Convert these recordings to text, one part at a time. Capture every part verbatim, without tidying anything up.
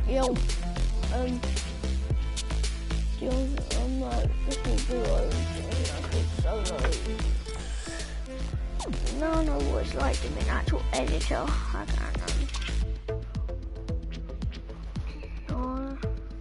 Yo, um, yo, I'm not listening to a solo. No, no, what it's like to be an actual editor. I don't know. Oh.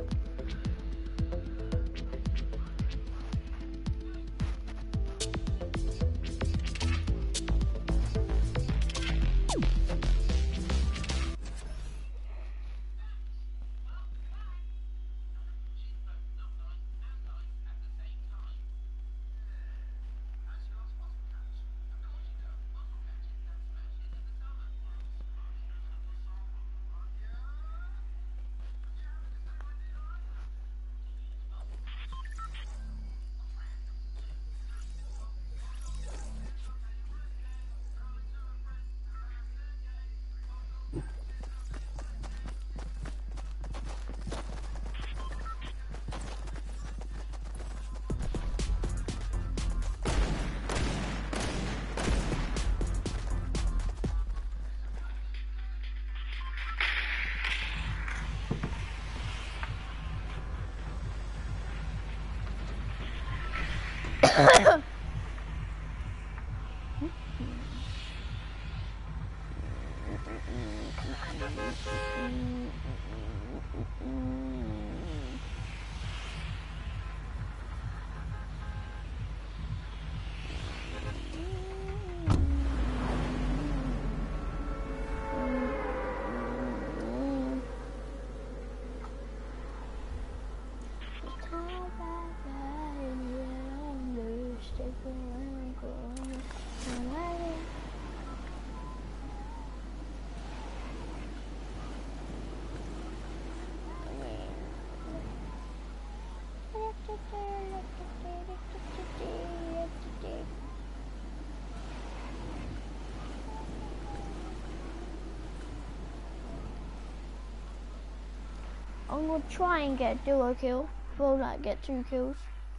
I'm gonna try and get a duo kill. Well, like get two kills.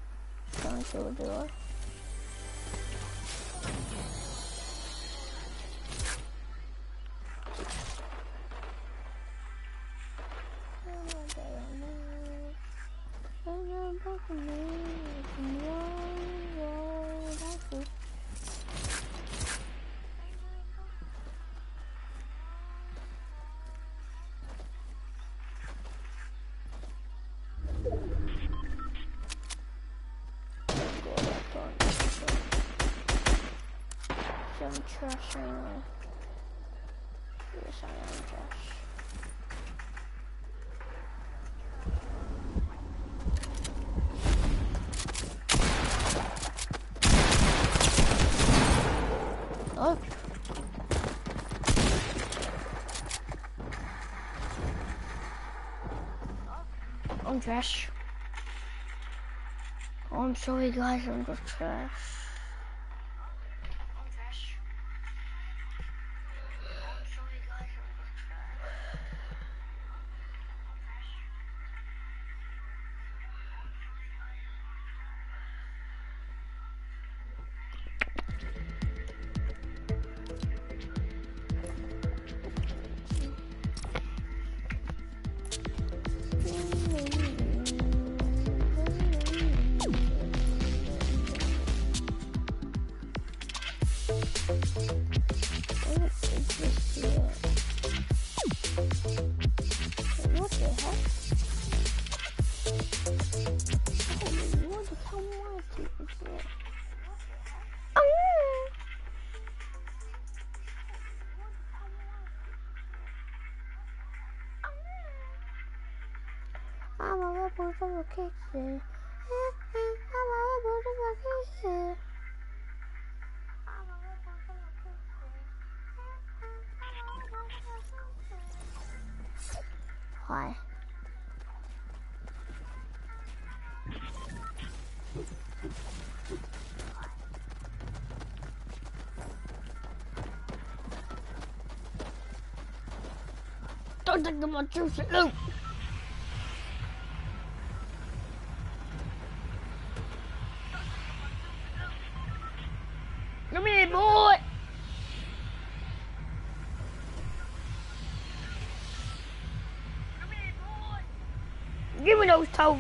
Try and kill a duo. I'm trash anyway. Yes, I am trash. Oh. I'm trash. Oh, I'm sorry guys, I'm just trash. I'm a rebel from a kitchen. I'm a rebel from a kitchen. I'm a rebel from a kitchen. Hi. Don't take my juicy loot. Come here, boy. Come here, boy. Give me those toes.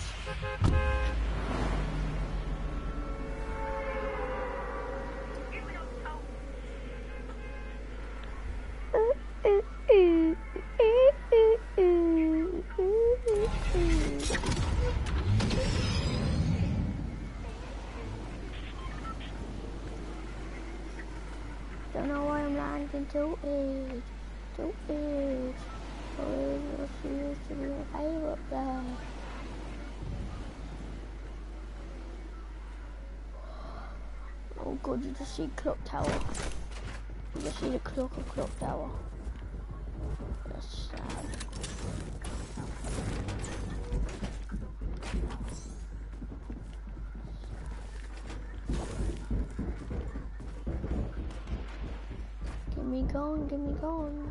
Don't know why I'm landing to it, to it. Oh, she used to be my favorite player. Oh god, you just see clock tower. You just see the clock of clock tower. That's sad. Get me going, get me going.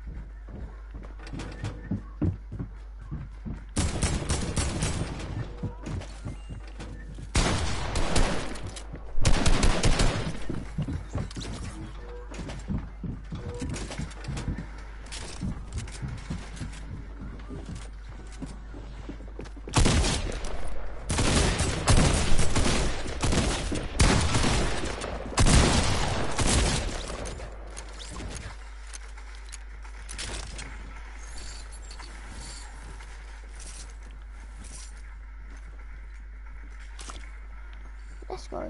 Let's go.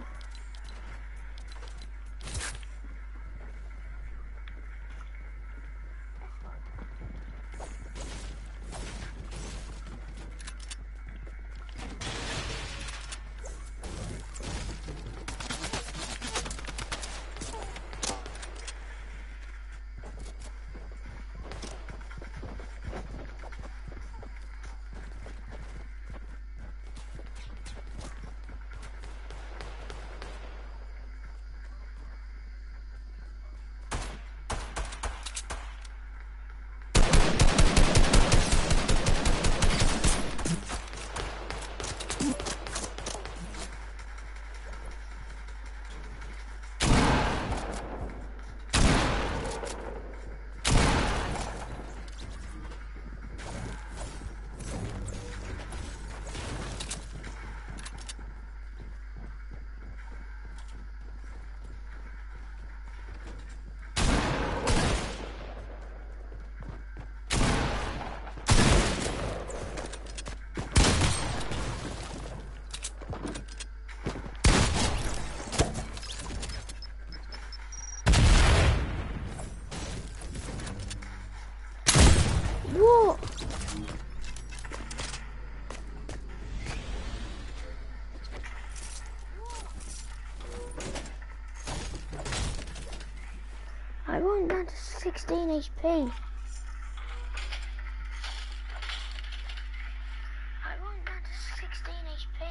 What? I went down to sixteen H P. I went down to sixteen H P.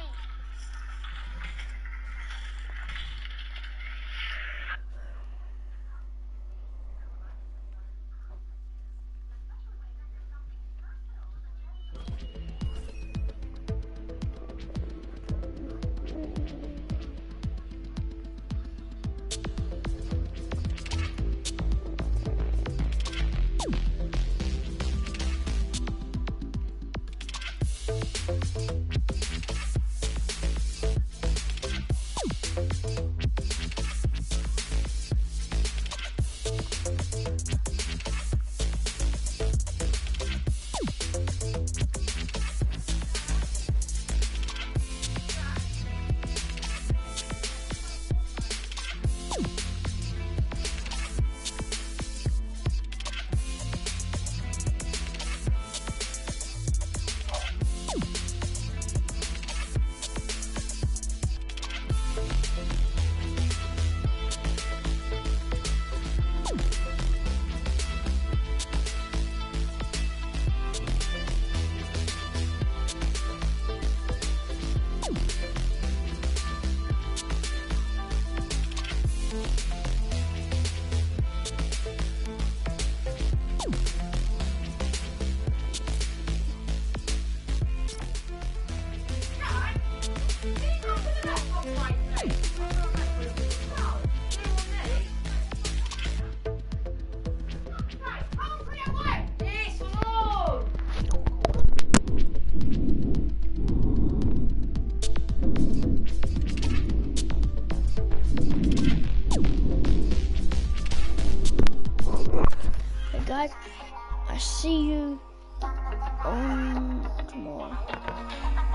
see you on tomorrow.